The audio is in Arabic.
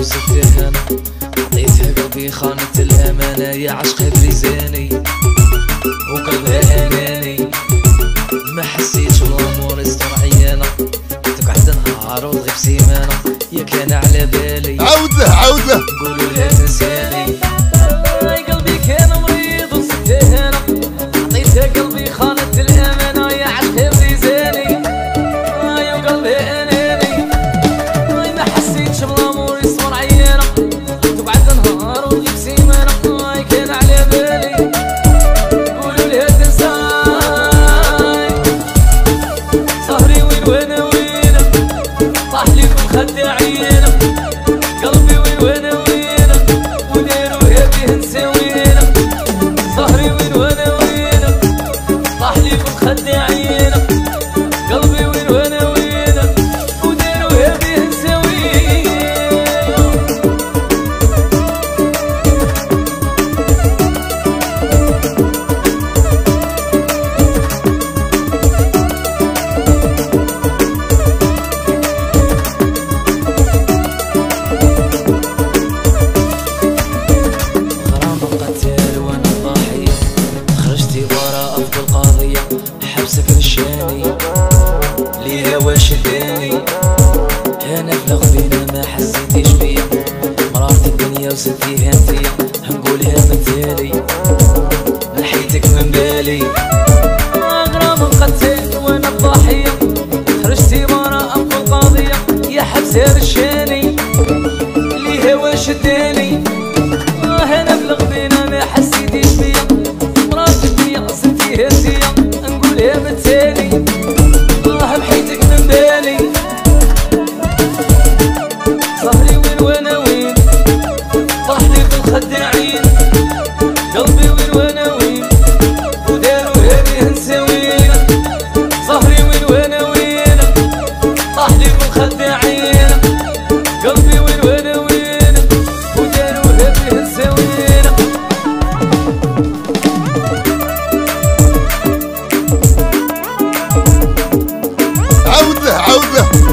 وسبتها انا، عطيتها قلبي خانت الامانه يا عشق بريزاني، وقلبها اناني ما حسيتش بالامور استر عيانه، تقعد نهار وتغيب سيمانه يا كان على بالي. عاود له قولوا لا تنساني، قلبي كان مريض وسبتها انا، عطيتها قلبي خانت الامانه يا عشق بريزاني، وقلبها اناني ما حسيتش بالامور استر عيانه، تقعد نهار وتغيب سيمانه يا كان على بالي. قولوا لا تنساني، صهري وين وانا وينك، طاح لي بالخداعين، قلبي وين وانا وينك، وداروها بيه نساوينك، صهري وين وانا وينك، طاح لي بالخداعين، قلبي وين وانا وينك، وداروها بيه نساوينك. حبسك رشاني ليها واش شداني، انا في الغبينة ما حسيتيش بيا، مرارت الدنيا وسديها انتيا، هنقولها من تالي نحيتك من بالي. غرام قتلت وانا الضحية، خرجتي براءة بكل قضية يا حبسة رشاني ليها واش شداني، انا في الغبينة ما حسيتيش بيا، مرارت الدنيا سديها انتيا، نقولها من تالي محيتك من بالي. صهري وين وانا وين، طاح لي بالخداعين، قلبي وين وانا وين، وداروها بيه نساوينا، صهري وين وانا وين، طاح لي بالخداعين، قلبي وين وانا وين، وداروها بيه نساوينا. عاود له